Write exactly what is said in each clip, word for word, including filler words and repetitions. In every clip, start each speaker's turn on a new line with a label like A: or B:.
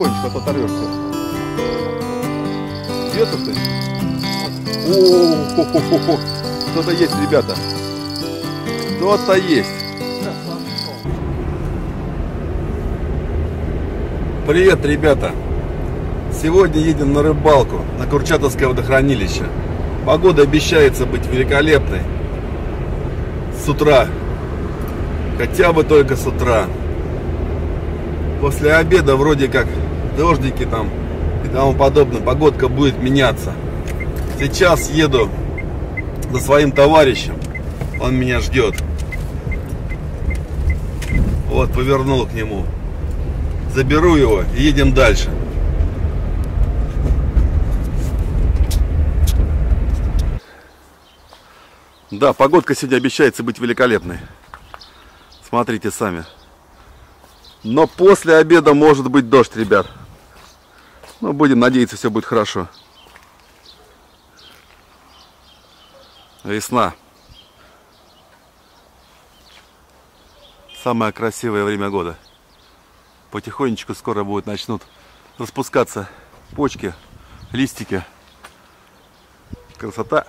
A: Потихонечку, а то оторвешься. Бьется что-нибудь? О-о-о-о-о-о! Кто-то есть, ребята. Кто-то есть. Привет, ребята. Сегодня едем на рыбалку на Курчатовское водохранилище. Погода обещается быть великолепной. С утра. Хотя бы только с утра. После обеда вроде как дождики там и тому подобное. Погодка будет меняться. Сейчас еду за своим товарищем. Он меня ждет. Вот, повернул к нему. Заберу его и едем дальше. Да, погодка сегодня обещается быть великолепной. Смотрите сами. Но после обеда может быть дождь, ребят. Но будем надеяться, все будет хорошо. Весна. Самое красивое время года. Потихонечку скоро будут начнут распускаться почки, листики. Красота.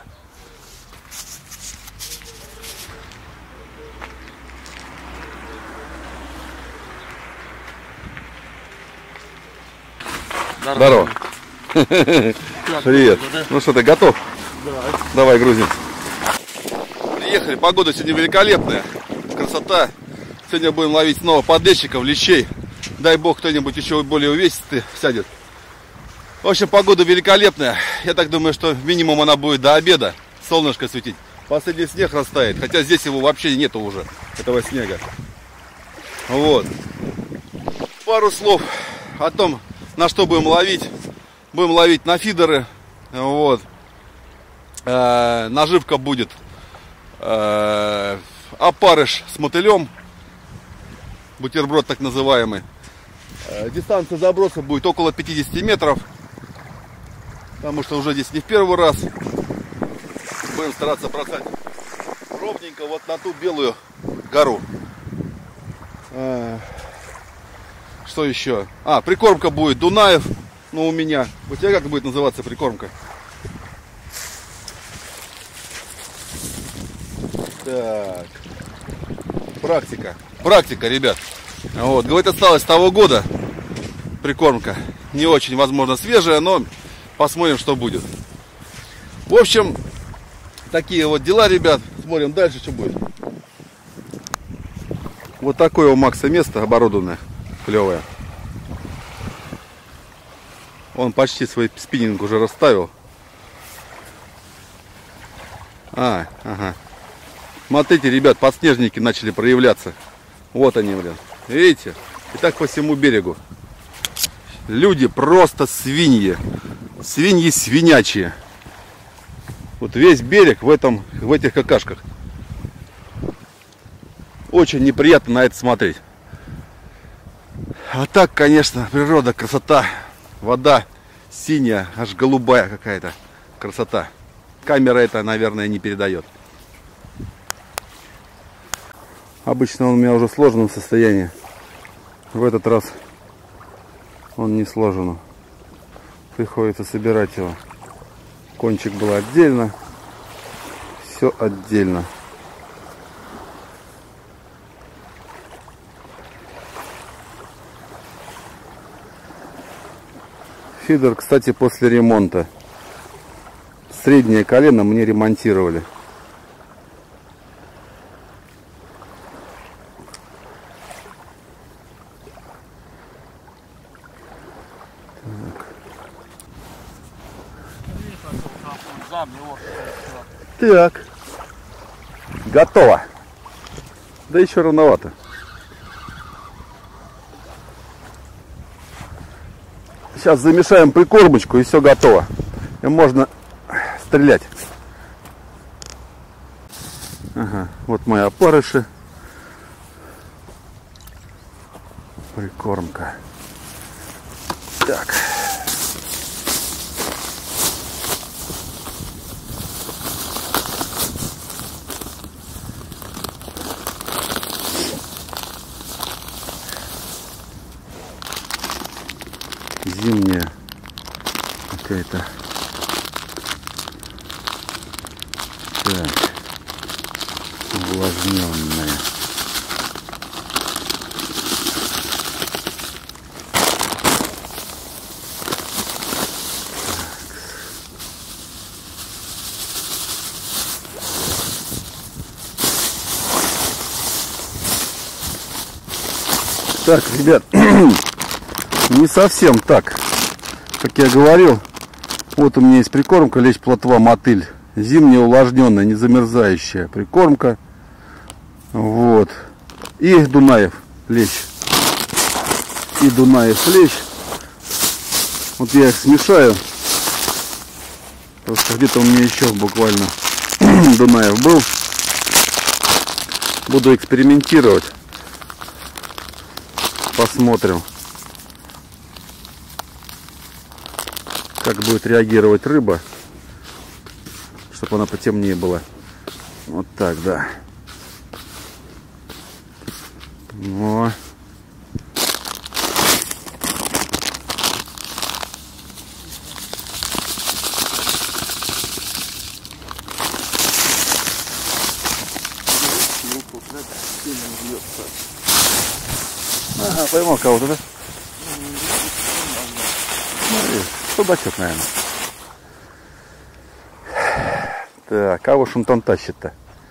A: Здорово. Привет. Ну что, ты готов? Да. Давай грузим. Приехали. Погода сегодня великолепная. Красота. Сегодня будем ловить снова подлещиков, лещей. Дай бог, кто-нибудь еще более увесистый сядет. В общем, погода великолепная. Я так думаю, что минимум она будет до обеда. Солнышко светить. Последний снег растает. Хотя здесь его вообще нету уже, этого снега. Вот. Пару слов о том, на что будем ловить. Будем ловить на фидеры. Вот. Э-э, наживка будет э-э, опарыш с мотылем. Бутерброд так называемый. Э-э, дистанция заброса будет около пятидесяти метров. Потому что уже здесь не в первый раз. Будем стараться бросать ровненько вот на ту белую гору. Э-э, что еще? А, прикормка будет Дунаев. Ну, у меня. У тебя как будет называться прикормка? Так. Практика. Практика, ребят. Вот. Говорит, осталось с того года прикормка. Не очень, возможно, свежая, но посмотрим, что будет. В общем, такие вот дела, ребят. Смотрим дальше, что будет. Вот такое у Макса место оборудованное. Клевое. Он почти свой спиннинг уже расставил. А, ага. Смотрите, ребят, подснежники начали проявляться. Вот они, блин. Видите? И так по всему берегу. Люди просто свиньи. Свиньи свинячие. Вот весь берег в этом, в этих какашках. Очень неприятно на это смотреть. А так, конечно, природа, красота. Вода синяя, аж голубая какая-то красота. Камера это, наверное, не передает. Обычно он у меня уже в сложенном состоянии. В этот раз он не сложен. Приходится собирать его. Кончик был отдельно. Все отдельно. Фидер, кстати, после ремонта. Среднее колено мне ремонтировали. Так. Так. Готово. Да еще рановато. Сейчас замешаем прикормочку, и все готово. И можно стрелять. Ага, вот мои опарыши. Прикормка. Так. зимняя какая-то. Так, увлажненная. Так, ребят, не совсем так, как я говорил. Вот у меня есть прикормка лещ плотва мотыль. Зимняя увлажненная, не замерзающая прикормка. Вот. И Дунаев лещ. И Дунаев лещ. Вот я их смешаю. Просто где-то у меня еще буквально Дунаев был. Буду экспериментировать. Посмотрим, как будет реагировать рыба, чтобы она потемнее была. Вот так, да. Во. Ага, поймал кого-то, да? Смотри, судачок, наверное. Так, кого ж он там тащит-то?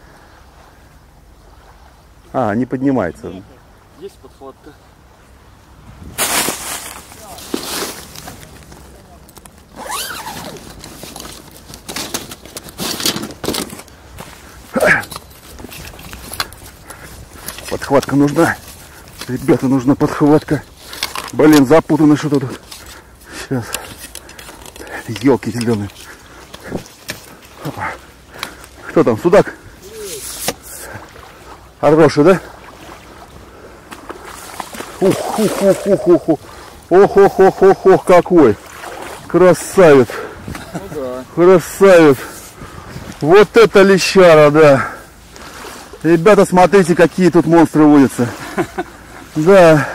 A: А, не поднимается.
B: Есть подхватка.
A: Подхватка нужна. Ребята, нужна подхватка. Блин, запутано что-то тут. Сейчас. Елки зеленые. Кто там? Судак? Хороший, да? Ух, ух, ух, ух, ух, ух. Ох, ох, ох, ох, ох, какой. Красавец.
B: Ну, да.
A: Красавец. Вот это лещара, да. Ребята, смотрите, какие тут монстры водятся. Да.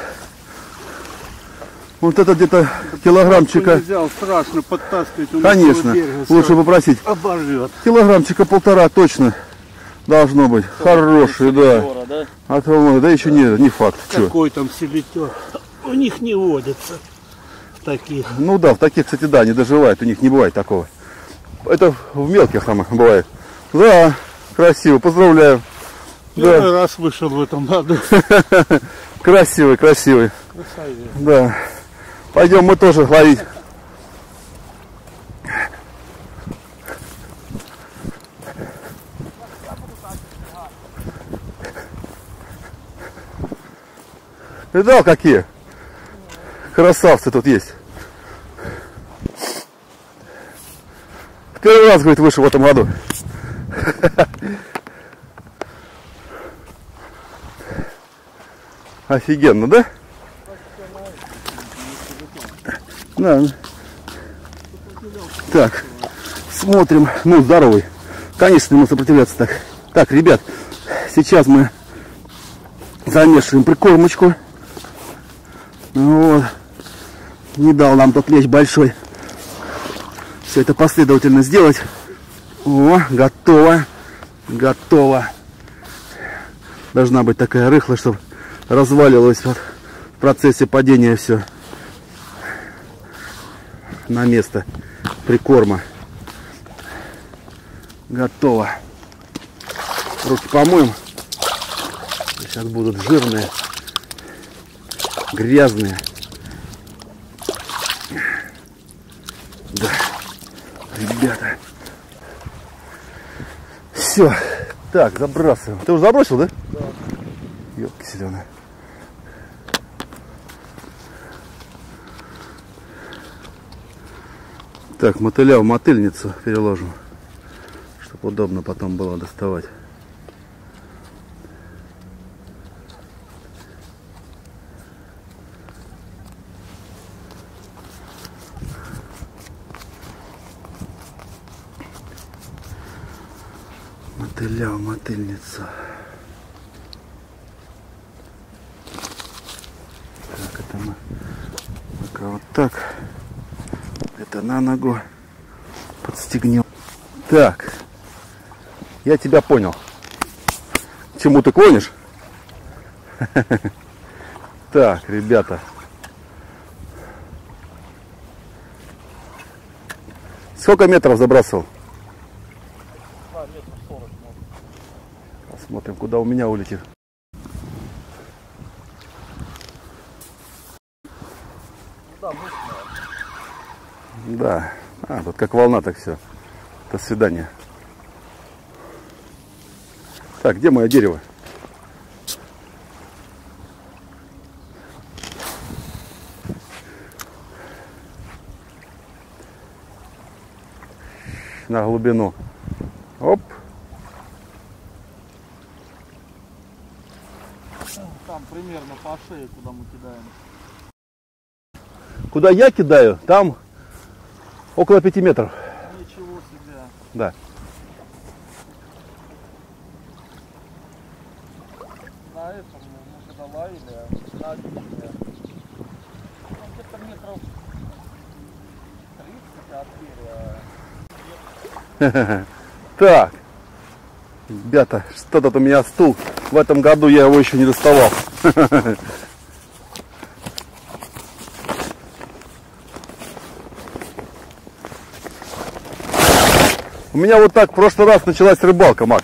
A: Вот это где-то килограммчика.
B: Взял, страшно подтаскивать.
A: Конечно. Лучше попросить.
B: Оборвет.
A: Килограммчика полтора точно должно быть. Хороший, да.
B: да.
A: А то, да еще не, не факт.
B: Какой там селитер? У них не водится таких.
A: Ну да, в таких, кстати, да, не доживает. У них не бывает такого. Это в мелких там бывает. Да, красиво. Поздравляю.
B: Первый
A: Да.
B: раз вышел в этом году.
A: Красивый, красивый.
B: Красавец.
A: Да. Пойдем мы тоже ловить. Видал, какие красавцы тут есть. В первый раз, говорит, вышел в этом году. Офигенно, да? Да. Так, смотрим. Ну, здоровый. Конечно, ему сопротивляться так. Так, ребят, сейчас мы замешиваем прикормочку. Вот. Не дал нам тот лещ большой. Все это последовательно сделать. О, готово. Готово. Должна быть такая рыхлая, чтобы разваливалось вот в процессе падения все на место прикорма. Готово. Руки помоем. Сейчас будут жирные, грязные. Да, ребята. Все. Так, забрасываем. Ты уже забросил, да?
B: Да.
A: Ёлки зеленые. Так, мотыля в мотыльницу переложим, чтобы удобно потом было доставать. Мотыля в мотыльницу. Так, это мы пока вот так. Это на ногу подстегнем. Так. Я тебя понял. К чему ты клонишь? Так, ребята. Сколько метров забросил? Посмотрим, куда у меня улетит. Да. А, тут как волна, так все. До свидания. Так, где мое дерево? На глубину. Оп.
B: Там примерно по шее, куда мы кидаем.
A: Куда я кидаю, там около пяти метров.
B: Ничего себе.
A: Да.
B: На этом мы когда ловили, на одинке, ну, где-то метров тридцать от берега.
A: Так, ребята, что-то у меня стул. В этом году я его еще не доставал. У меня вот так в прошлый раз началась рыбалка, Макс.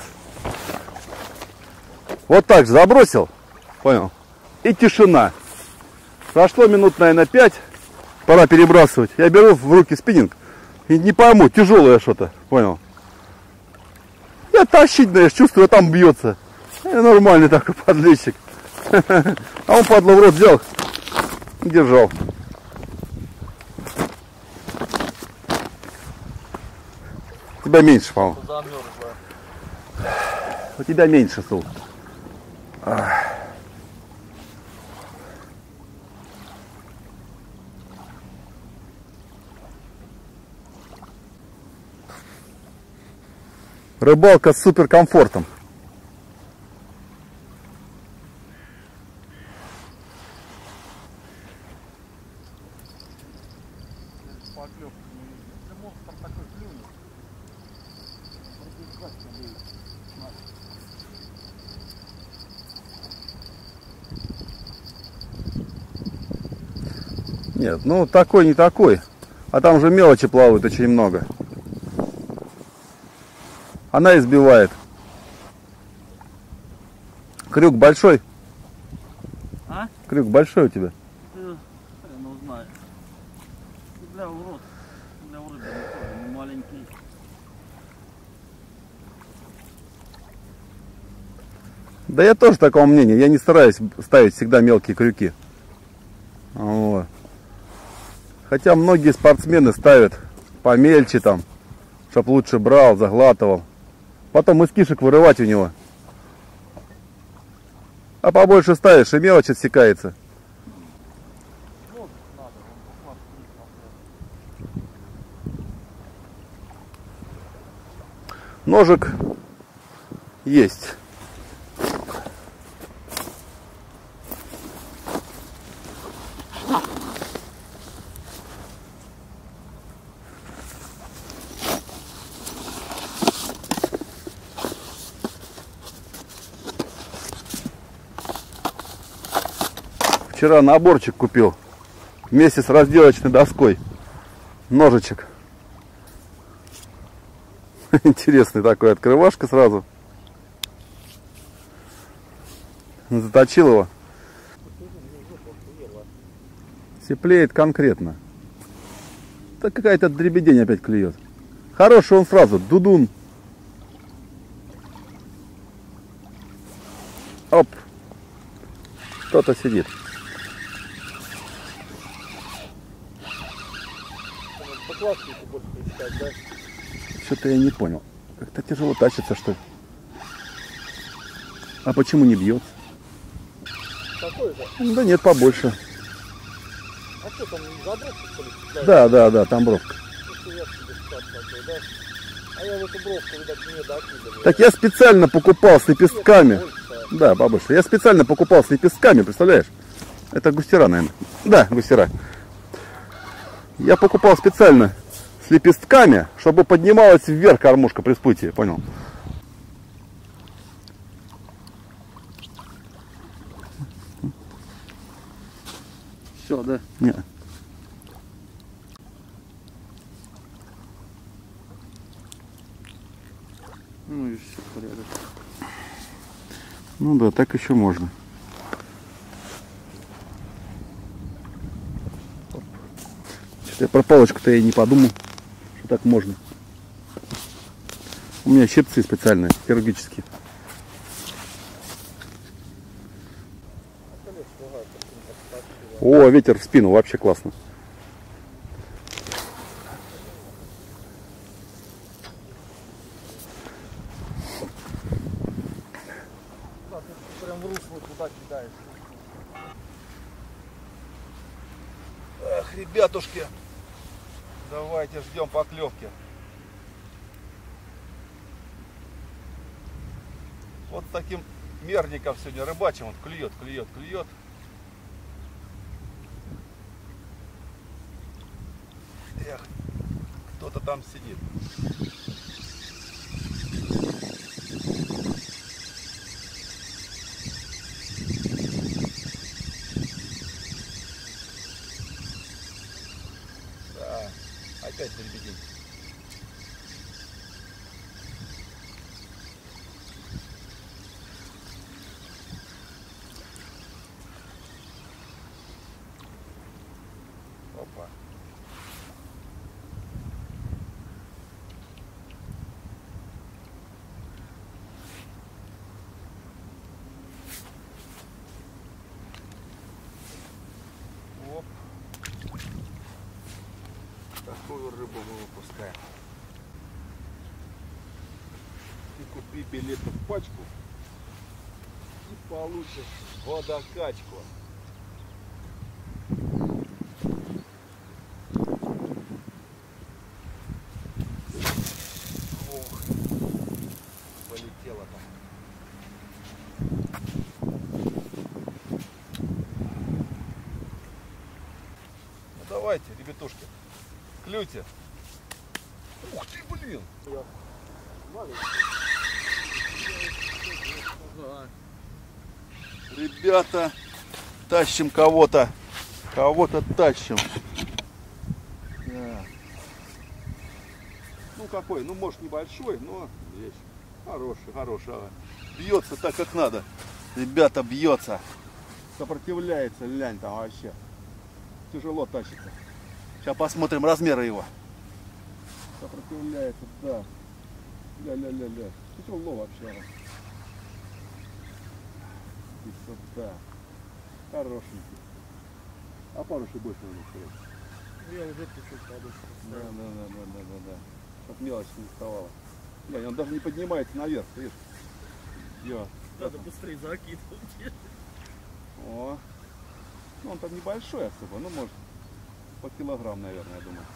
A: Вот так же забросил, понял, и тишина. Прошло минут, наверное, пять, пора перебрасывать. Я беру в руки спиннинг и не пойму, тяжелое что-то, понял. Я тащить, знаешь, чувствую, там бьется. Я нормальный такой подлещик. А он, падла, в рот взял и держал. У тебя меньше, по-моему. У тебя меньше, Сул. Рыбалка с суперкомфортом. Нет, ну такой не такой. А там же мелочи плавают очень много. Она избивает. Крюк большой?
B: А?
A: Крюк большой у тебя?
B: Хрен узнает. Для урод. Для урод не маленький.
A: Да я тоже такого мнения. Я не стараюсь ставить всегда мелкие крюки. Вот. Хотя многие спортсмены ставят помельче там, чтоб лучше брал, заглатывал. Потом из кишек вырывать у него. А побольше ставишь, и мелочь отсекается. Ножик есть. Вчера наборчик купил вместе с разделочной доской. Ножичек. Интересный такой, открывашка сразу. Заточил его. Теплеет конкретно. Да какая-то дребедень опять клюет. Хороший он сразу, дудун. Оп. Кто-то сидит. Что-то я не понял. Как-то тяжело тащится, что ли. А почему не бьется?
B: Такой же?
A: Да нет, побольше.
B: А что там, забровка, что ли?
A: Да, да, да, там бровка.
B: А я в эту бровку, видать, не докидываю.
A: Так я специально покупал с лепестками. Да, побольше. Я специально покупал с лепестками, представляешь? Это густера, наверное. Да, густера. Я покупал специально с лепестками, чтобы поднималась вверх кормушка при всплытии, понял?
B: Все, да?
A: Нет.
B: Ну и все, порядок.
A: Ну да, так еще можно. Что-то я про палочку-то я не подумал, что так можно. У меня щипцы специальные, хирургические. О, ветер в спину, вообще классно.
B: Да, ты прям в русло туда кидаешь.
A: Эх, ребятушки, давайте ждем поклевки. Вот с таким мерником сегодня рыбачим, он клюет, клюет, клюет. Эх, кто-то там сидит. Да, опять дребедень. Опа. Оп. Такую рыбу мы выпускаем. Ты купи билет в пачку и получишь водокачку. Ох, полетела там. Ну давайте, ребятушки, клюйте. Ух ты, блин! Ребята, тащим кого-то. Кого-то тащим. Да. Ну какой, ну может небольшой, но есть. Хороший, хороший. Бьется так, как надо. Ребята, бьется. Сопротивляется, лянь там вообще. Тяжело тащится. Сейчас посмотрим размеры его. Сопротивляется, да. Ля-ля-ля-ля. Тяжело вообще. И сюда. Хорошенький. А паруши больше надо сказать.
B: Я уже чуть-чуть подушку
A: Да, да, да, да, да, да, да. Чтоб мелочь не вставала. Глянь, он даже не поднимается наверх, видишь? Йо.
B: Надо быстрее закидывать.
A: О. Ну он там небольшой особо, ну может по килограмм, наверное, я думаю.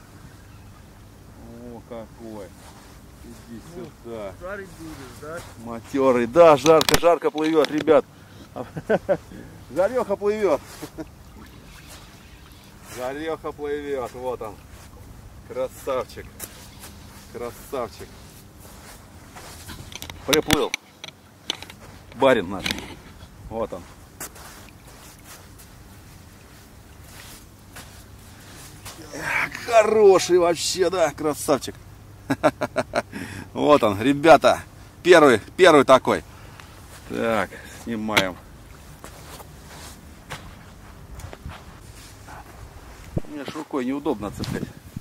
A: О, какой. Иди
B: Ну,
A: сюда.
B: Жарить будешь, да?
A: Матерый. Да, жарко, жарко плывет, ребят. Жареха плывет. Жареха плывет. Вот он. Красавчик. Красавчик. Приплыл. Барин наш. Вот он. Хороший вообще, да, красавчик. Вот он, ребята. Первый, первый такой. Так, снимаем. Мне ж рукой неудобно цеплять.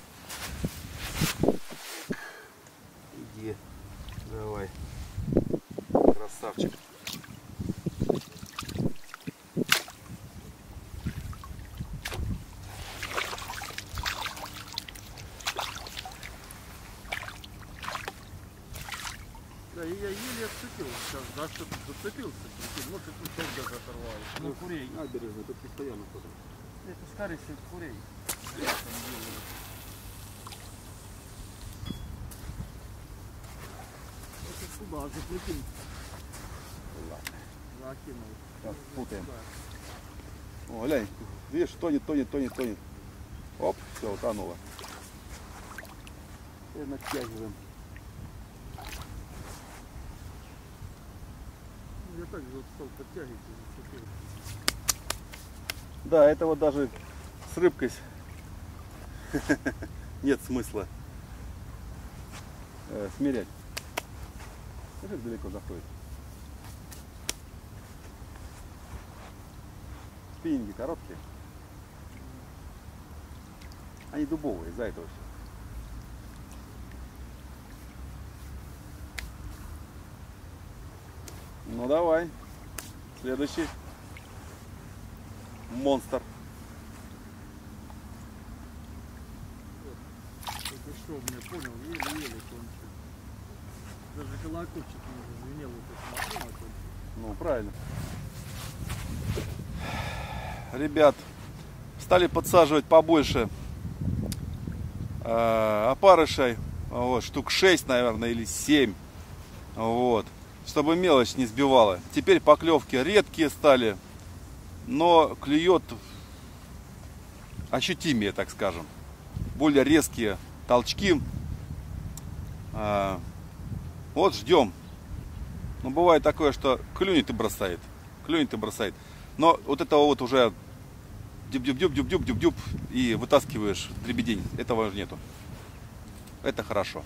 A: Иди, давай. Красавчик.
B: Да, и я еле отцепил сейчас, да, что-то зацепился, прикинь, может и кусок даже оторвал. Ну, курей.
A: Набережная, тут постоянно кто-то.
B: Это скорее всего курей. Это сюда же, прикинь.
A: Ладно.
B: Закинул.
A: Сейчас путаем. О, глянь, видишь, тонет, тонет, тонет, тонет. Оп, все, утонуло. И натягиваем.
B: Я так же стал подтягивать.
A: Да, это вот даже с рыбкой нет смысла э, смирять. Смотри, как далеко заходит. Спиннинги короткие. Они дубовые, из-за этого все. Ну давай. Следующий. Монстр.
B: Это что, мне понял, еле-еле кончил. Даже колокольчик не зазвенел, вот это машина кончил.
A: Ну, правильно. Ребят, стали подсаживать побольше э, опарышей. Вот, штук шесть, наверное, или семь. Вот. Чтобы мелочь не сбивала. Теперь поклевки редкие стали. Но клюет ощутимее, так скажем. Более резкие толчки. А, вот ждем. Но бывает такое, что клюнет и бросает. Клюнет и бросает. Но вот этого вот уже дюб-дюб-дюб-дюб-дюб-дюб и вытаскиваешь дребедень. Этого уже нету. Это хорошо.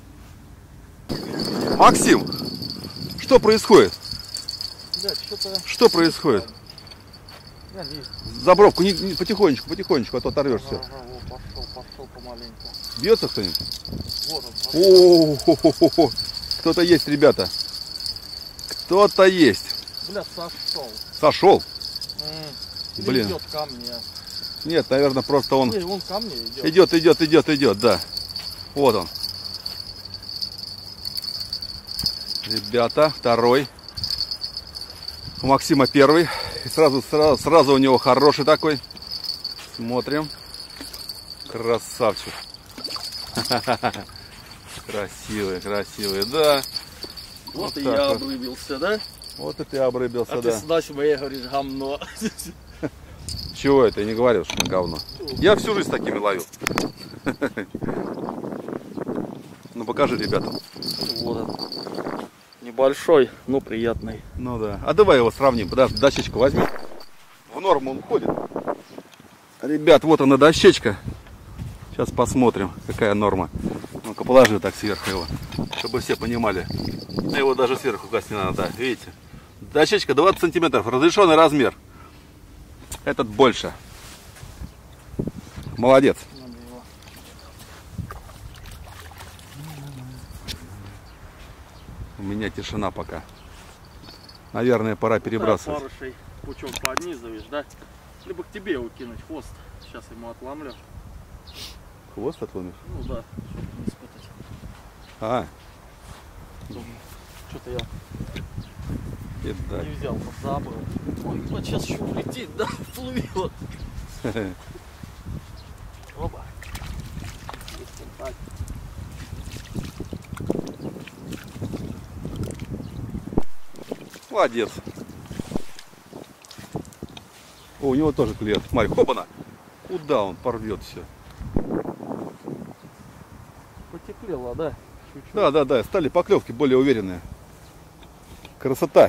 A: Максим, что происходит?
B: Да, что-то...
A: Что происходит? Забровку, не, не, потихонечку, потихонечку, а то оторвешься.
B: Ага, ага, вот, пошел, пошел помаленьку.
A: Бьется кто-нибудь?
B: Вот он.
A: О-хо-хо-хо-хо. Кто-то есть, ребята. Кто-то есть.
B: Бля, сошел.
A: Сошел?
B: М-м.
A: Блин.
B: Идет ко мне.
A: Нет, наверное, просто он...
B: Не, он ко мне идет.
A: Идет, идет, идет, идет, да. Вот он. Ребята, второй. У Максима первый. И сразу, сразу, сразу у него хороший такой. Смотрим. Красавчик. Красивый, красивый, да.
B: Вот,
A: Вот
B: и
A: так
B: я
A: вот.
B: обрыбился, да?
A: Вот и ты обрыбился,
B: А
A: да.
B: ты сюда себе говоришь гамно.
A: Чего это? Я не говорил, что говно. Я всю жизнь с такими ловил. Ну покажи ребятам.
B: Вот он. Небольшой, но приятный.
A: Ну да. А давай его сравним. Подожди, дощечку возьми. В норму он ходит. Ребят, вот она дощечка. Сейчас посмотрим, какая норма. Ну-ка, положи так сверху его, чтобы все понимали. Да его даже сверху класть не надо, да, видите? Дощечка двадцать сантиметров, разрешенный размер. Этот больше. Молодец.
B: Надо его.
A: У меня тишина пока. Наверное, пора перебрасывать.
B: Да, парышей пучок поднизываешь, да? Либо к тебе его кинуть, хвост. Сейчас ему отломлю.
A: Хвост отломишь?
B: Ну да, чтобы не спутать.
A: А.
B: Что-то я
A: Это
B: не взял, забыл. Ой, вот сейчас еще улетит, да? Плывет.
A: да.
B: Оба. Так.
A: Молодец. О, у него тоже клюет. Смотри, хопана. Куда он порвет все?
B: Потеплело, да? Чуть-чуть.
A: Да, да, да. Стали поклевки более уверенные. Красота.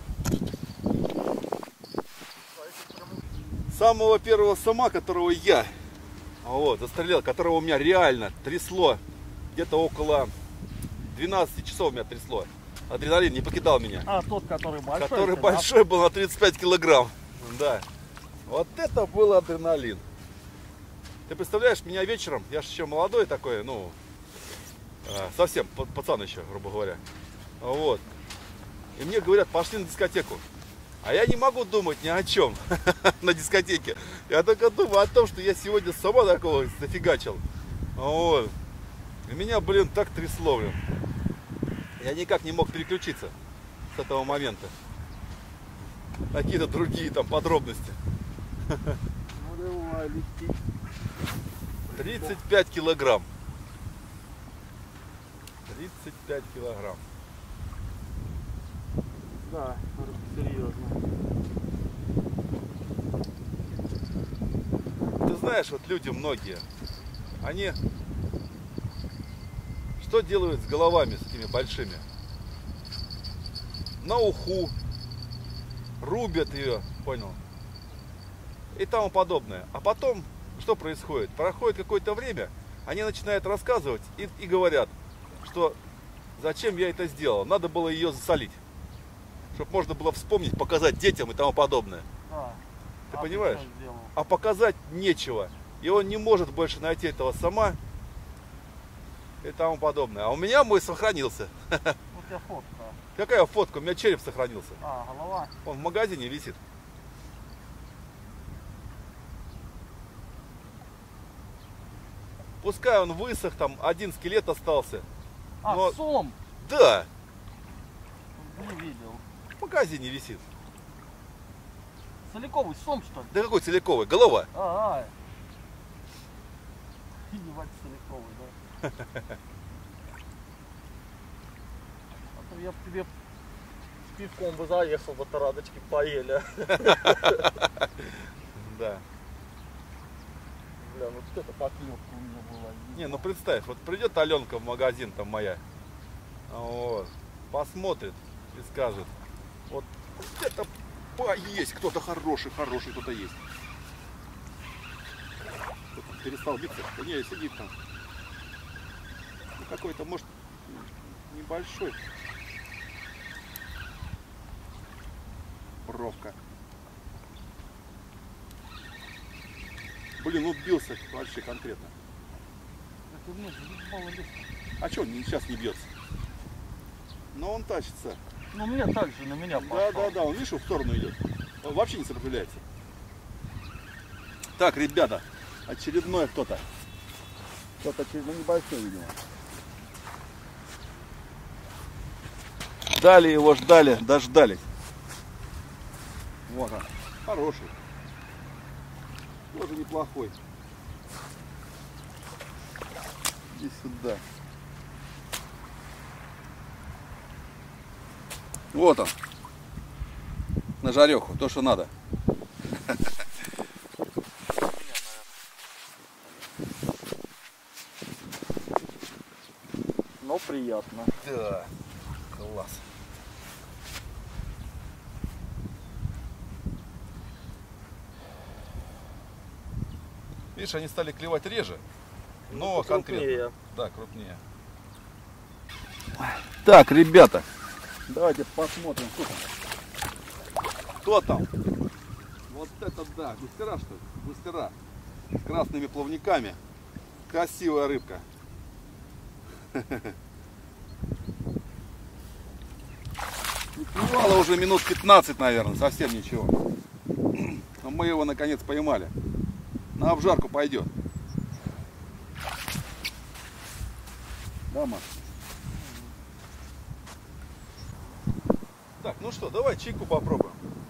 A: Самого первого сама, которого я вот, застрелил, которого у меня реально трясло, где-то около двенадцати часов меня трясло. Адреналин не покидал меня.
B: А, тот, который большой.
A: Который
B: да?
A: большой был на тридцать пять килограмм. Да. Вот это был адреналин. Ты представляешь, меня вечером, я же еще молодой такой, ну, совсем пацан еще, грубо говоря. Вот. И мне говорят, пошли на дискотеку. А я не могу думать ни о чем на дискотеке. Я только думаю о том, что я сегодня сама такого зафигачил. Вот. И меня, блин, так трясло, блин. Я никак не мог переключиться с этого момента. Какие-то другие там подробности.
B: Ну давай, лети.
A: тридцать пять килограмм. тридцать пять килограмм.
B: Да, серьезно.
A: Ты знаешь, вот люди многие они что делают с головами, с такими большими? На уху, рубят ее, понял? И тому подобное. А потом, что происходит? Проходит какое-то время, они начинают рассказывать и, и говорят, что зачем я это сделал, надо было ее засолить. Чтобы можно было вспомнить, показать детям и тому подобное.
B: Да.
A: Ты
B: а
A: понимаешь?
B: Ты
A: а показать нечего. И он не может больше найти этого сама и тому подобное. А у меня мой сохранился.
B: Вот у тебя фотка.
A: Какая фотка? У меня череп сохранился.
B: А, голова.
A: Он в магазине висит. Пускай он высох, там один скелет остался.
B: А,
A: но...
B: сом?
A: Да.
B: Не видел.
A: В магазине висит.
B: Целиковый сом, что ли?
A: Да какой целиковый? Голова.
B: А, а. Ебать, целиковый, да. А то я бы тебе с пивком бы заехал, бы тарадочки поели.
A: Да.
B: Бля, ну вот это поклевка у меня была.
A: Не, ну представь, вот придет Аленка в магазин там моя, вот, посмотрит и скажет, вот где-то есть кто-то хороший, хороший кто-то есть. Кто-то перестал биться, да не, сидит там. Ну, какой-то, может, небольшой. Бровка. Блин, убился вообще конкретно. А что он сейчас не бьется? Но он тащится.
B: Ну мне так же, на меня пошел.
A: Да, да, да, он, видишь, в сторону идет. Он вообще не сопротивляется. Так, ребята, очередной кто-то. Кто-то очередной небольшой, видимо. Ждали его, ждали, дождались. Вот он, хороший. Тоже неплохой. Иди сюда. Вот он. На жареху, то, что надо.
B: Но приятно.
A: Да, класс. Видишь, они стали клевать реже, но ну, конкретно. Да, крупнее. Так, ребята, давайте посмотрим, кто там. Кто там? Вот это да, густера, что ли? Густера с красными плавниками. Красивая рыбка. Не клевала уже минут пятнадцать, наверное, совсем ничего. Но мы его наконец поймали. На обжарку пойдет. Да, Маш? Так, ну что, давай чайку попробуем.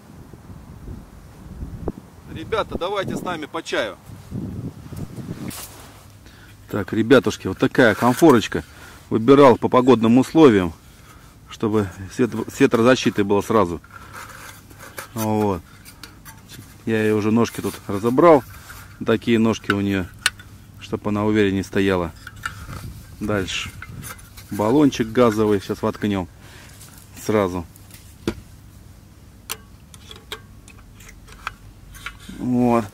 A: Ребята, давайте с нами по чаю. Так, ребятушки, вот такая комфорочка. Выбирал по погодным условиям, чтобы свет, светозащитой было сразу. Вот. Я ей уже ножки тут разобрал. Такие ножки у нее, чтобы она увереннее стояла. Дальше баллончик газовый, сейчас воткнем сразу. Вот.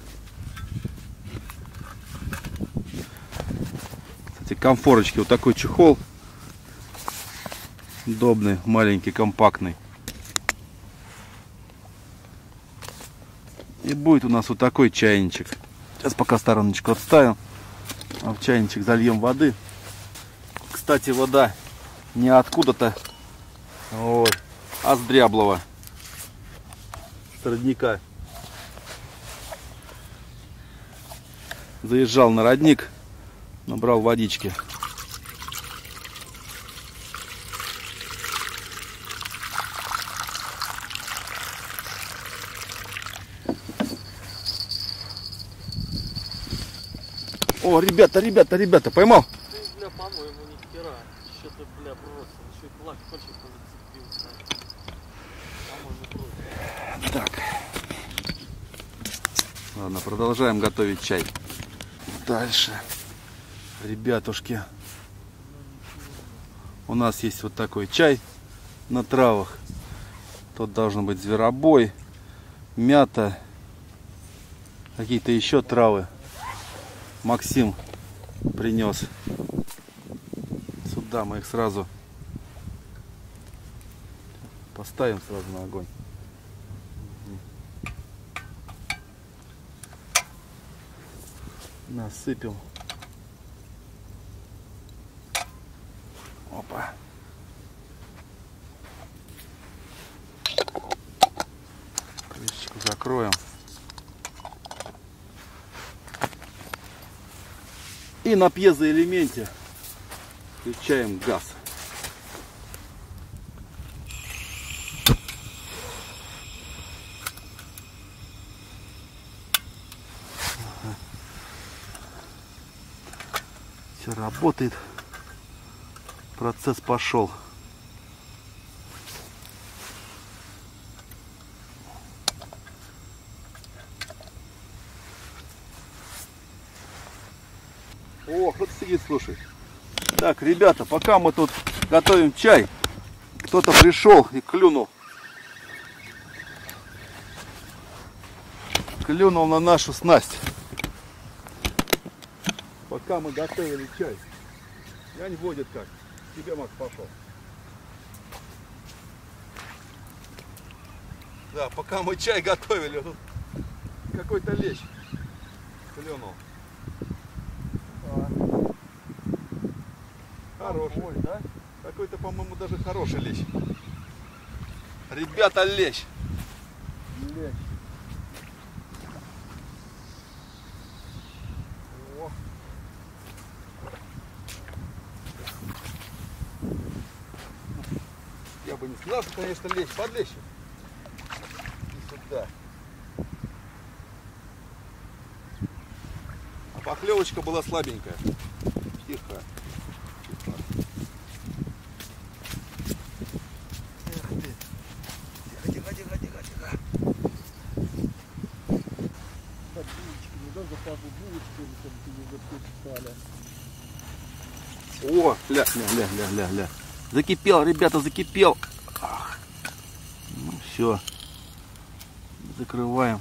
A: Кстати, комфорочки, вот такой чехол удобный, маленький, компактный. И будет у нас вот такой чайничек. Сейчас пока стороночку отставим, а в чайничек зальем воды. Кстати, вода не откуда-то, вот, а с дряблого, с родника. Заезжал на родник, набрал водички. О, ребята, ребята, ребята, поймал?
B: Ты, бля, по-моему, ни хера. Что-то, бля, бросил. Еще и плак почти зацепился. По-моему, бросил. Так.
A: Ладно, продолжаем готовить чай. Дальше. Ребятушки, у нас есть вот такой чай на травах. Тут должен быть зверобой, мята, какие-то еще травы. Максим принес. Сюда мы их сразу поставим сразу на огонь. Насыпем. Опа. Крышечку закроем. И на пьезоэлементе включаем газ. Все работает. Процесс пошел. О, кто-то сидит, слушай. Так, ребята, пока мы тут готовим чай, кто-то пришел и клюнул. Клюнул на нашу снасть. Пока мы готовили чай. Янь водит как. Тебе, Макс, пошел. Да, пока мы чай готовили, тут какой-то лещ клюнул. А. Хороший. Ой, да? Какой-то, по-моему, даже хороший лещ. Ребята, лещ. Лещ. О. Я бы не сказал, что, конечно, лещ под лещем. И сюда. А поклевочка была слабенькая. Тихо. Тихо. Тихо, тихо, тихо, тихо, тихо.
B: Так, булочки, не дай запаху булочки, чтобы тебе записали.
A: О, ля, ля, ля, ля, ля. Закипел, ребята, закипел. Ах. Ну все. Закрываем.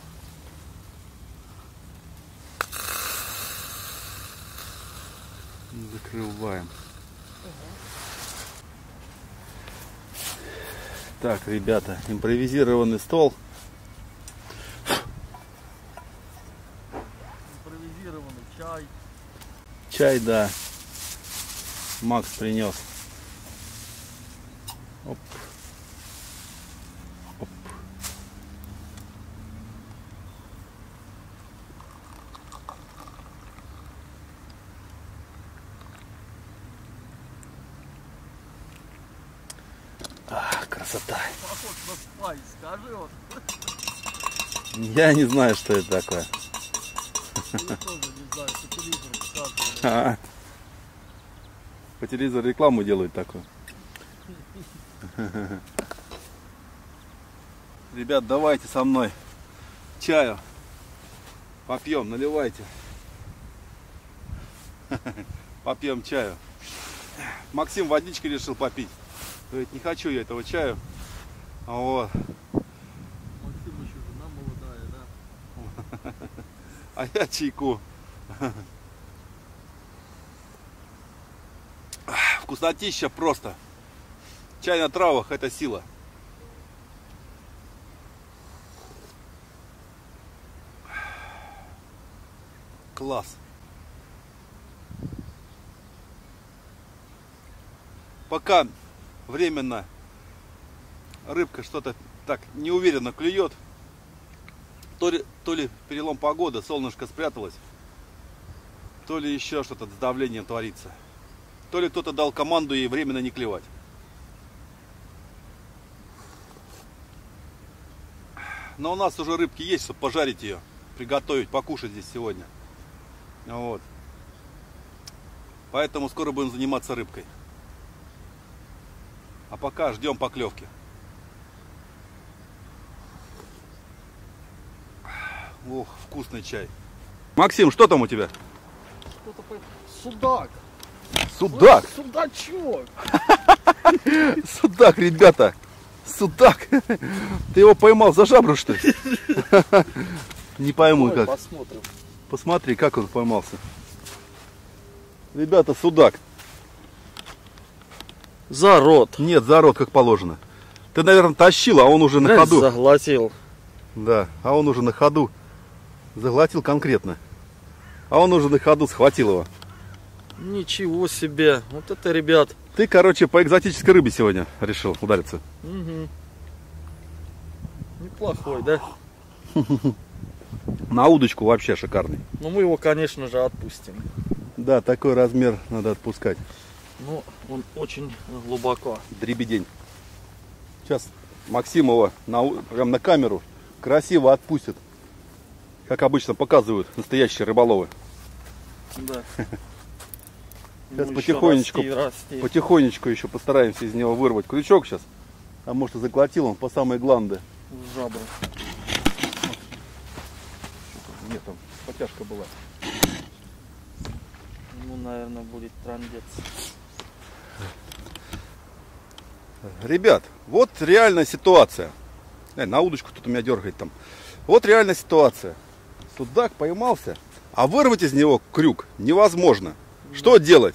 A: Закрываем. Так, ребята, импровизированный стол.
B: Импровизированный чай.
A: Чай, да. Макс принес. Оп. Оп. А, красота.
B: Похож на спай, скажи вот.
A: Я не знаю, что это такое.
B: Я тоже не знаю, по телевизору показывали.
A: А, по телевизору рекламу делают такую. Ребят, давайте со мной чаю попьем, наливайте. Попьем чаю. Максим водички решил попить. Говорит, не хочу я этого чаю. Вот.
B: Максим еще жена молодая, да?
A: А я чайку. Вкуснотища просто. Чай на травах — это сила. Класс. Пока временно рыбка что-то так неуверенно клюет, то ли, то ли перелом погоды, солнышко спряталось, то ли еще что-то с давлением творится, то ли кто-то дал команду ей временно не клевать. Но у нас уже рыбки есть, чтобы пожарить ее, приготовить, покушать здесь сегодня. Вот. Поэтому скоро будем заниматься рыбкой. А пока ждем поклевки. Ох, вкусный чай. Максим, что там у тебя?
B: Что-то по... Судак.
A: Судак.
B: Судачок.
A: Судак, ребята. Судак. Ты его поймал за жабру, что ли? Не пойму
B: Давай
A: как.
B: Посмотрим.
A: Посмотри, как он поймался. Ребята, судак.
B: Зарод.
A: Нет, зарод, как положено. Ты, наверное, тащил, а он уже на ходу.
B: Заглотил.
A: Да, а он уже на ходу. Заглотил конкретно. А он уже на ходу схватил его.
B: Ничего себе. Вот это, ребят.
A: Ты, короче, по экзотической рыбе сегодня решил удариться.
B: Угу. Неплохой, да?
A: На удочку вообще шикарный.
B: Но мы его, конечно же, отпустим.
A: Да, такой размер надо отпускать.
B: Но он очень глубоко.
A: Дребедень. Сейчас Максим его на, прям на камеру красиво отпустит. Как обычно показывают настоящие рыболовы.
B: Да.
A: Сейчас
B: Ну,
A: потихонечку,
B: расти, расти.
A: потихонечку еще постараемся из него вырвать крючок сейчас. А может и заглотил он по самой гланды.
B: В жабру.
A: Нет, там потяжка была.
B: Ну, наверное, будет трындец.
A: Ребят, вот реальная ситуация. Э, на удочку кто-то меня дергает там. Вот реальная ситуация. Судак поймался, а вырвать из него крюк невозможно. Что делать?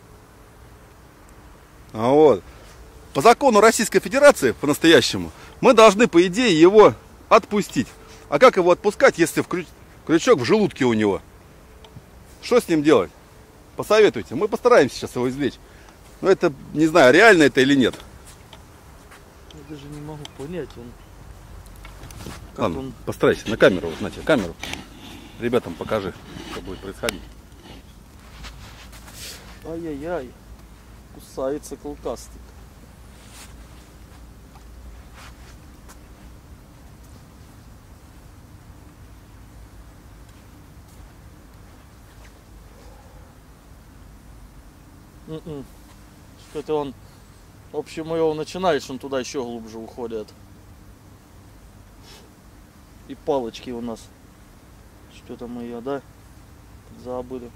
A: А вот. По закону Российской Федерации, по-настоящему, мы должны, по идее, его отпустить. А как его отпускать, если в крю... крючок в желудке у него? Что с ним делать? Посоветуйте. Мы постараемся сейчас его извлечь. Но это, не знаю, реально это или нет.
B: Я даже не могу понять, он... Как
A: Ладно,
B: он...
A: постарайся на камеру, знаете, камеру. Ребятам покажи, что будет происходить.
B: Ай-яй-яй. Кусается клыкастик. М-м. Что-то он... В общем, его начинаешь, он туда еще глубже уходит. И палочки у нас. Что-то мы ее, да? Забыли.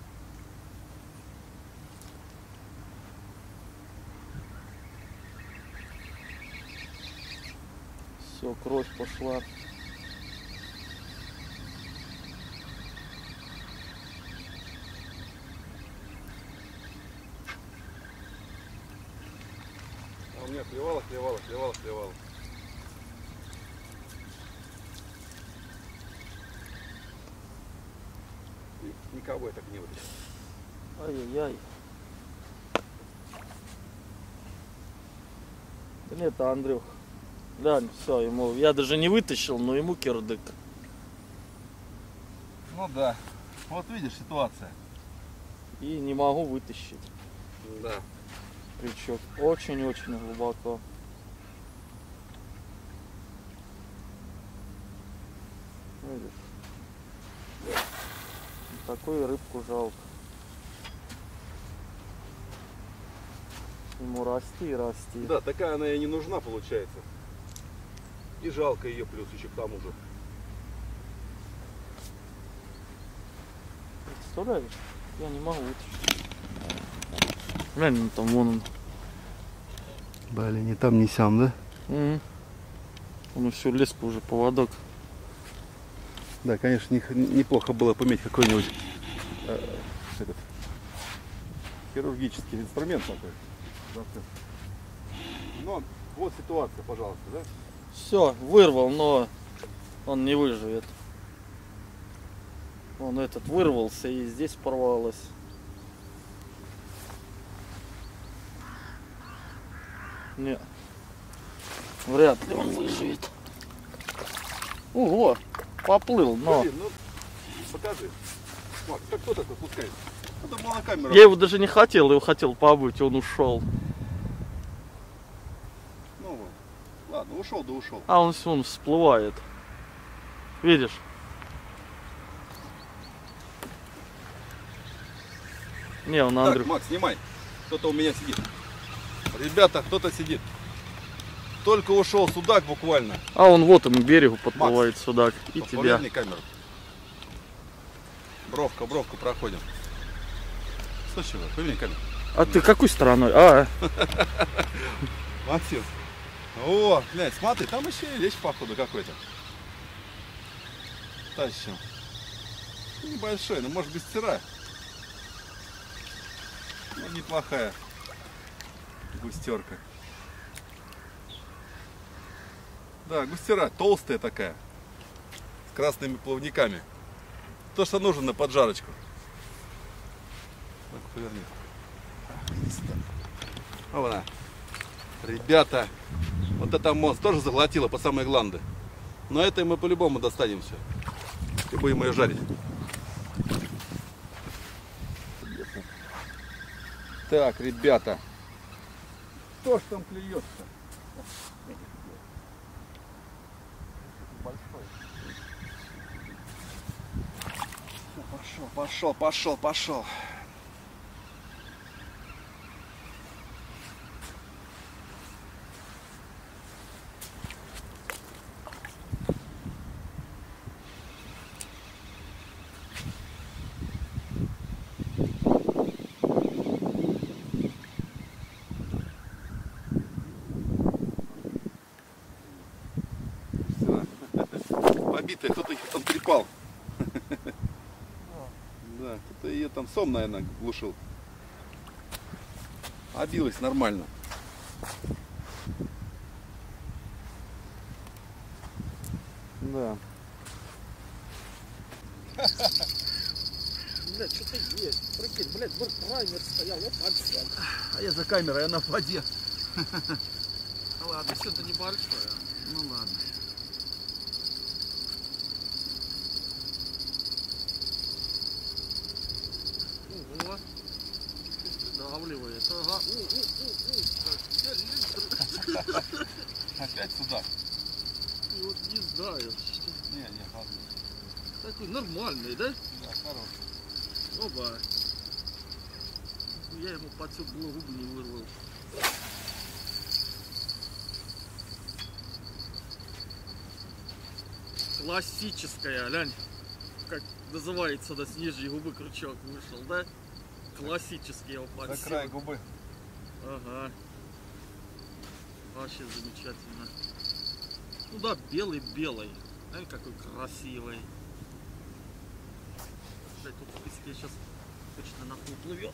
B: Все, кровь пошла.
A: А у меня клевало, клевало, клевало, клевало. Никого я так не вытащил.
B: Ай-яй-яй. Да нет, это Андрюх. Да, все, ему. Я даже не вытащил, но ему кирдык.
A: Ну да. Вот видишь, ситуация.
B: И не могу вытащить.
A: Да.
B: Крючок очень-очень глубоко. Видишь? Такую рыбку жалко. Ему расти и расти.
A: Да, такая она и не нужна, получается. И жалко ее плюс еще к тому же.
B: Представляешь? Я не могу вытащить. Глянь, там вон он.
A: Блин, не там, не сям, да?
B: Угу. Он всю леску уже поводок.
A: Да, конечно, не, неплохо было пометь какой-нибудь э, этот, хирургический инструмент такой. Но вот ситуация, пожалуйста, да?
B: Все, вырвал, но он не выживет. Он этот вырвался и здесь порвалось. Нет. Вряд ли он выживет. Ого, поплыл, но...
A: Блин, ну, покажи. Макс, как кто такой пускает? Это была на камеру.
B: Я его даже не хотел, я его хотел побыть, он ушел.
A: Ну вот. Ладно, ушел, да ушел.
B: А он все, он всплывает. Видишь? Не, он Андрюх.
A: Так, Макс, снимай. Кто-то у меня сидит. Ребята, кто-то сидит. Только ушел судак буквально.
B: А он вот он к берегу подплывает, Макс, судак. И тебя.
A: Камеру. Бровка, бровку проходим. Слушай, поверни камеру.
B: А ты какой стороной? А,
A: Максим. О, глянь, смотри, там еще и лещ, походу, какой-то. Тащим. Небольшой, но может густера. Ну, неплохая густерка. Да, густера, толстая такая. С красными плавниками. То, что нужно на поджарочку. Так, поверни. Вот она. Ребята, вот это мост тоже заглотила по самой гланды. Но это мы по-любому достанем все. И будем ее жарить. Так, ребята. Что ж там клюется-то?
B: большой.
A: Пошел, пошел, пошел, пошел. Побитая, кто-то их там трепал. Да, кто-то ее там сом, наверное, глушил. Обилась нормально. Да.
B: Блядь, что-то есть. Прикинь, блядь, вот праймер стоял, вот отсюда.
A: А я за камерой, она в воде.
B: Ладно, что-то небольшое.
A: Ну ладно.
B: Ого. Давливает. Ага. У, у, у, у.
A: Опять сюда?
B: И вот не знаю.
A: Не, не, ладно.
B: Такой нормальный, да?
A: Да, хороший.
B: Оба. Я ему под всю голову не вырвал. Классическая, глянь, как называется, да, с нижней губы крючок вышел, да? Классический его
A: За
B: подсел.
A: край губы.
B: Ага. Вообще замечательно. Ну да, белый-белый. Ай, какой красивый. Кстати, тут в песке сейчас точно на пол плывет.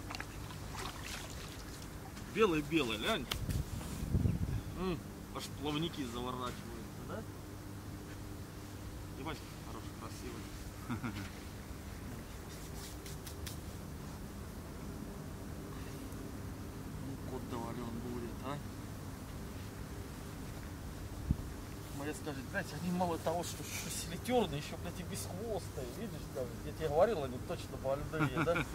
B: Белый-белый, глянь. М, аж плавники заворачиваются, да? Ебать, хороший, красивый. Ну, кот доварен будет, а? Моя скажет, блядь, они мало того, что, что селитерные, еще, блядь, и бесхвостые. Видишь, там, я тебе говорил, они точно больные, да?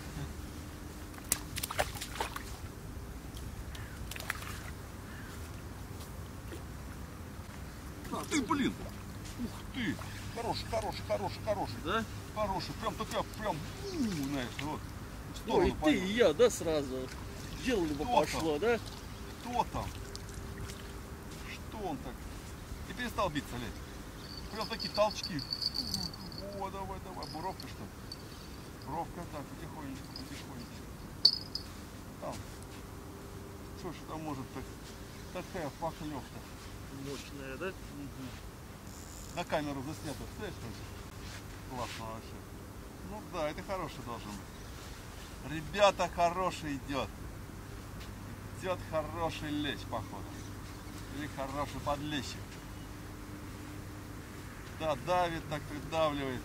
A: А, ты, блин! Ух ты! Хороший, хороший, хороший, хороший.
B: Да?
A: Хороший. Прям такая, прям, у, знаешь, вот. В
B: Ну
A: сторону
B: и ты,
A: пойдет.
B: и я, да, сразу. Делали бы
A: Кто
B: пошло, да?
A: Кто там? Что он так? И перестал биться, лезть. Прям такие толчки. О, давай, давай. Буровка, что ли? Буровка, да, потихонечку, потихонечку. Там. Что ж там может так? Такая похлёвка.
B: Мощная, да?
A: На камеру заснято. Представляешь, классно вообще. Ну да, это хороший должен быть. Ребята, хороший идет. Идет хороший лещ, походу. Или хороший подлещик. Да, давит, так придавливает.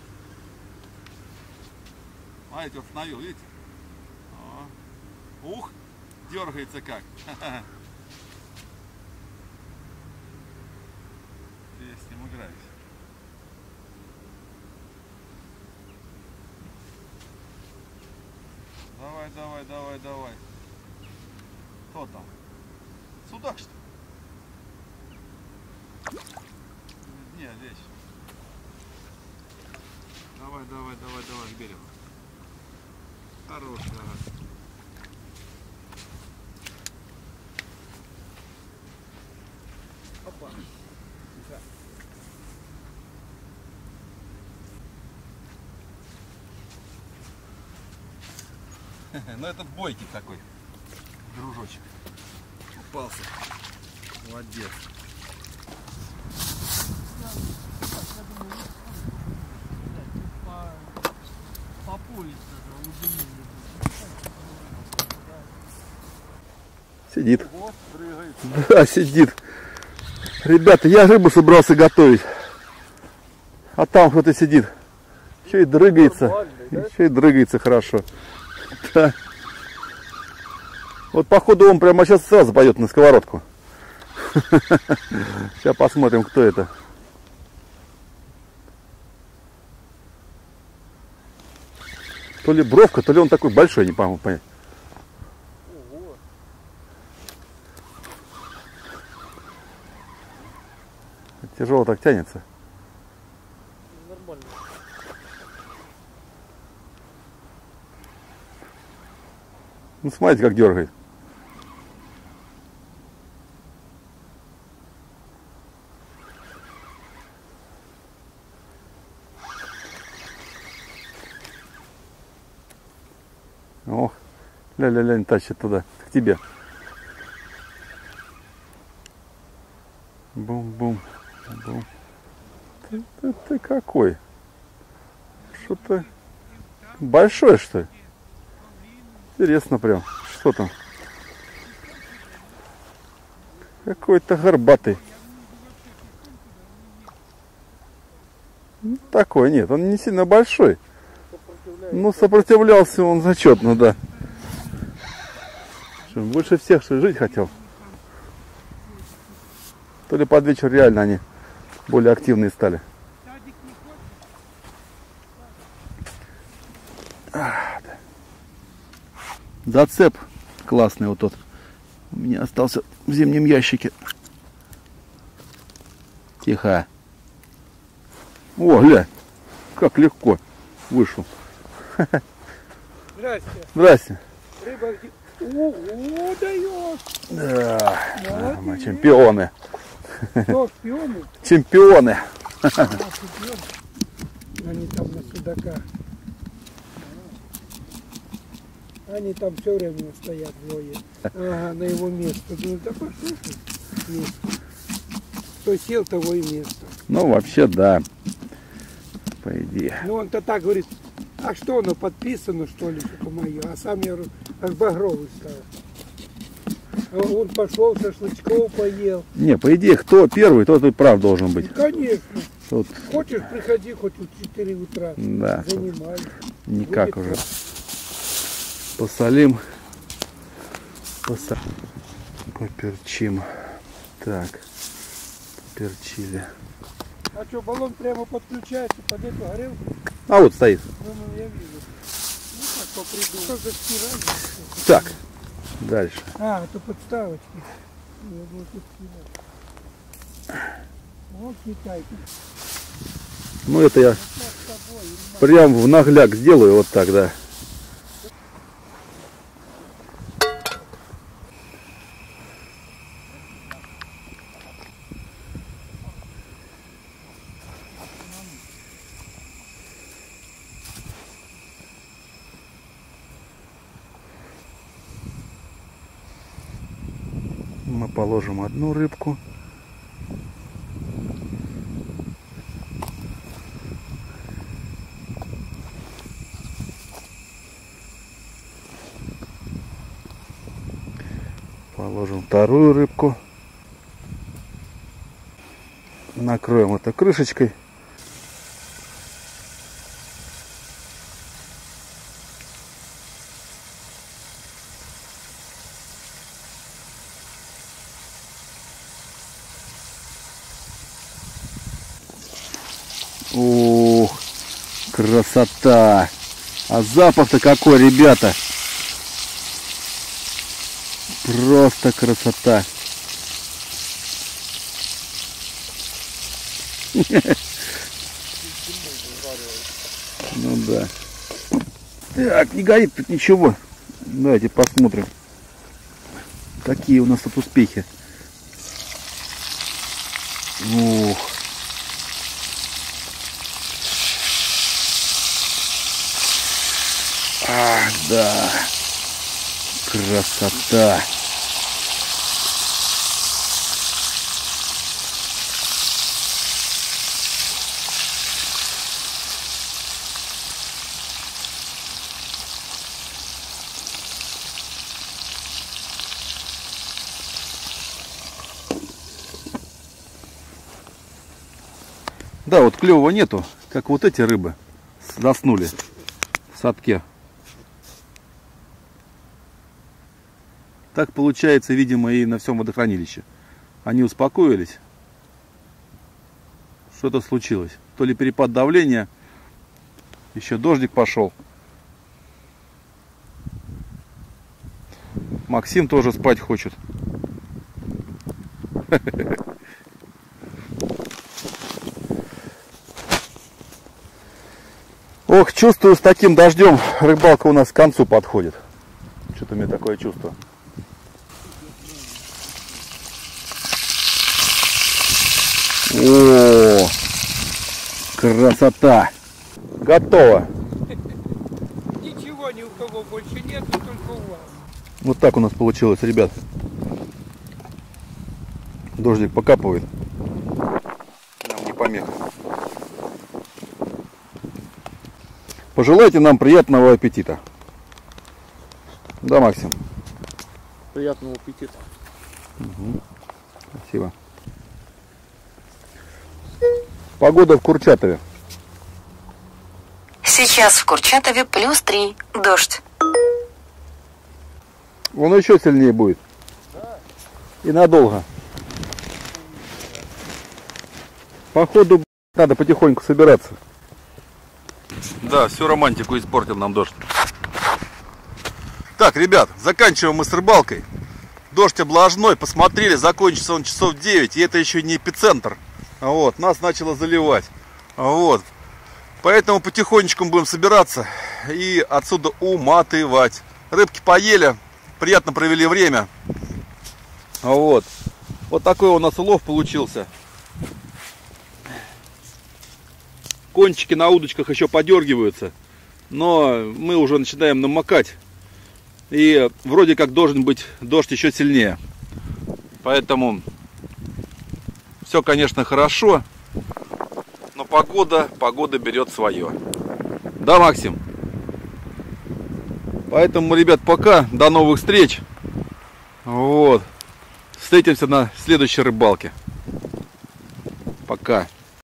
A: А, эти установил, видите? О. Ух, дергается как. Я с ним играюсь. Давай, давай, давай, давай. Кто там? Судак, что ли? Не, лещ. Давай, давай, давай, давай, к берегу. Хороший, ага.
B: Опа.
A: Ну это бойкий такой дружочек. Упался. Молодец.
B: По пояс даже.
A: Сидит. Да, сидит. Ребята, я рыбу собрался готовить. А там кто-то сидит. Еще и дрыгается. Да? Еще и дрыгается хорошо. Да. Вот походу он прямо сейчас сразу пойдет на сковородку. Сейчас посмотрим, кто это. То ли бровка, то ли он такой большой, не могу понять. Тяжело так тянется.
B: Нормально.
A: Ну смотрите, как дергает. Ох, ля-ля-ля, тащит туда, к тебе. Бум-бум. Бум. Ты, ты, ты какой? Что-то большой, что ли? Интересно прям. Что там? Какой-то горбатый. Ну, такой, нет, он не сильно большой. Ну, сопротивлялся он зачетно, да. Что, больше всех, что ли, жить хотел. То ли под вечер реально они более активные стали. Зацеп классный вот тот. У меня остался в зимнем ящике. Тихо. О, гля, как легко вышел.
B: Здрасте.
A: Здрасте.
B: Рыба где? Ого, даешь.
A: Да, мы чемпионы.
B: Кто, шпионы?
A: Чемпионы.
B: А, шпионы. Они там на судака. Они там все время стоят двое. Ага, на его место. Думаю, да пошел место. Кто сел, того и место.
A: Ну, вообще, да. По идее.
B: Ну, он-то так говорит, а что оно подписано, что ли, что мое? А сам я говорю, аж багровый стал. А он пошел, шашлычков поел.
A: Не, по идее, кто первый, тот и прав должен быть.
B: Ну, конечно.
A: Тут...
B: Хочешь, приходи хоть в четыре утра.
A: Да.
B: Занимай.
A: Никак
B: Будет
A: уже. Посолим. Посо... Поперчим. Так. Поперчили.
B: А что, баллон прямо подключается под эту горелку?
A: А вот стоит.
B: Ну, ну, я вижу. Ну, так попридумал. Как застирать?
A: Так. Дальше.
B: А, это подставочки. Я думаю, тут стирать. Вот Китайка.
A: Ну это я прям в нагляк сделаю вот так, да. Мы положим одну рыбку. Положим вторую рыбку. Накроем это крышечкой. Ух, красота! А запах-то какой, ребята! Просто красота! Ну да. Так, не горит тут ничего. Давайте посмотрим, какие у нас тут успехи. Ух. Ах, да. Красота! Да, вот клёвого нету, как вот эти рыбы заснули в садке. Так получается, видимо, и на всем водохранилище. Они успокоились. Что-то случилось. То ли перепад давления, еще дождик пошел. Максим тоже спать хочет. Ох, чувствую, с таким дождем рыбалка у нас к концу подходит. Что-то у меня такое чувство. О, красота! Готово!
B: Ничего ни у кого больше нет, только у вас.
A: Вот так у нас получилось, ребят. Дождик покапывает. Нам не помеха. Пожелайте нам приятного аппетита. Да, Максим?
C: Приятного аппетита.
A: Угу. Спасибо. Погода в Курчатове.
D: Сейчас в Курчатове плюс три. Дождь.
A: Он еще сильнее будет. Да. И надолго. Походу надо потихоньку собираться. Да, всю романтику испортил нам дождь. Так, ребят, заканчиваем мы с рыбалкой. Дождь облажной, посмотрели, закончится он часов девять, и это еще не эпицентр. Вот, нас начало заливать. Вот. Поэтому потихонечку будем собираться и отсюда уматывать. Рыбки поели, приятно провели время. Вот. Вот такой у нас улов получился. Кончики на удочках еще подергиваются, но мы уже начинаем намокать. И вроде как должен быть дождь еще сильнее. Поэтому все, конечно, хорошо, но погода, погода берет свое. Да, Максим? Поэтому, ребят, пока, до новых встреч. Вот. Встретимся на следующей рыбалке. Пока.